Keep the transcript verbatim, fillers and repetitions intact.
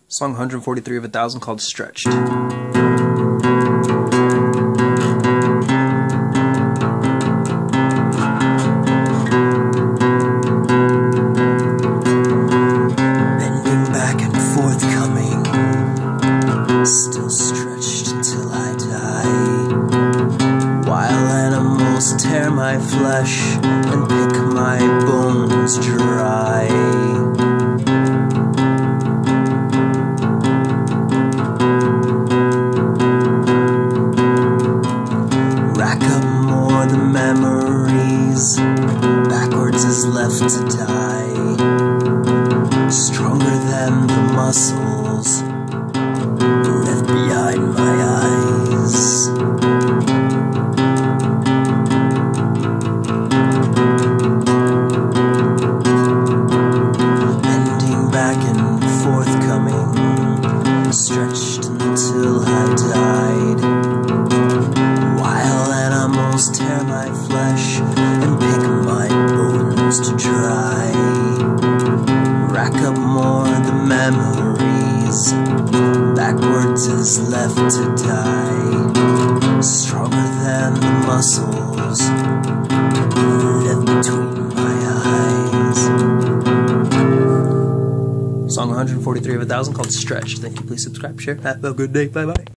Song one hundred forty-three of a thousand called Stretched. Forthcoming, still stretched until I die, while animals tear my flesh and pick my bones dry. Rack up more the memories, backwards is left to die. Stronger than the muscles left behind my eyes. Bending back and forthcoming, stretched until I died, while animals tear my flesh and pick my bones to dry. Rack up more the memories, backwards is left to die. Stronger than the muscles left between my eyes. Song one hundred forty-three of a thousand called Stretched. Thank you. Please subscribe, share. Have a good day. Bye bye.